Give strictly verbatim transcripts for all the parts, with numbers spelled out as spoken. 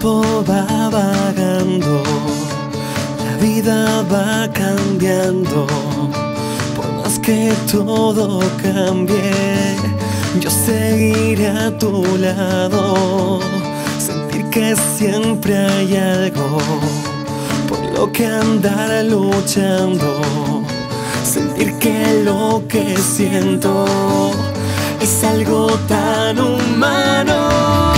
tiempo va vagando, la vida va cambiando. Por más que todo cambie, yo seguiré a tu lado. Sentir que siempre hay algo por lo que andar luchando. Sentir que lo que siento es algo tan humano.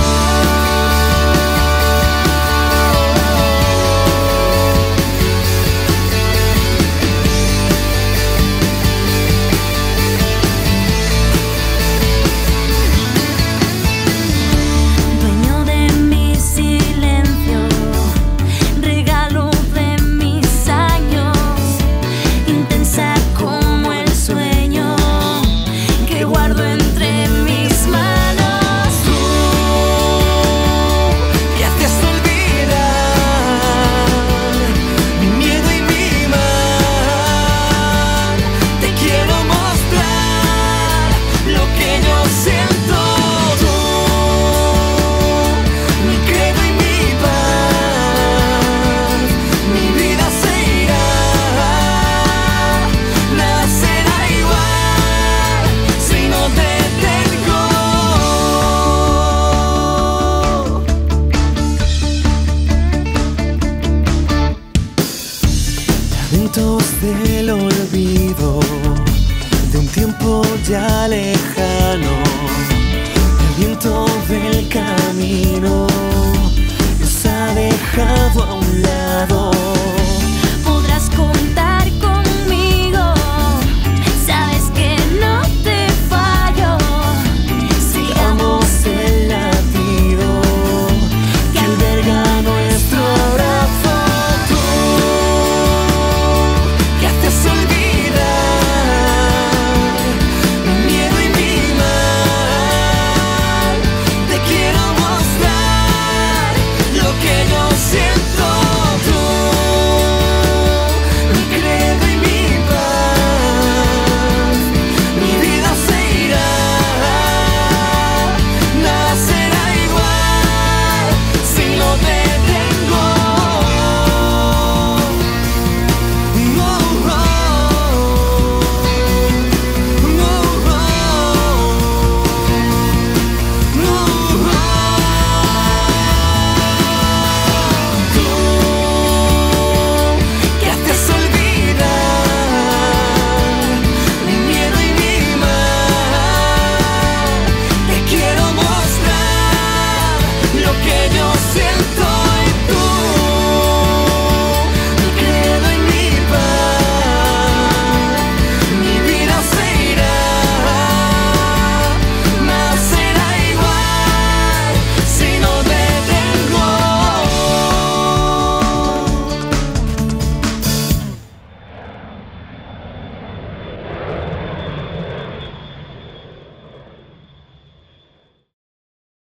Vientos del olvido, de un tiempo ya lejano, el viento del camino nos ha dejado a un lado.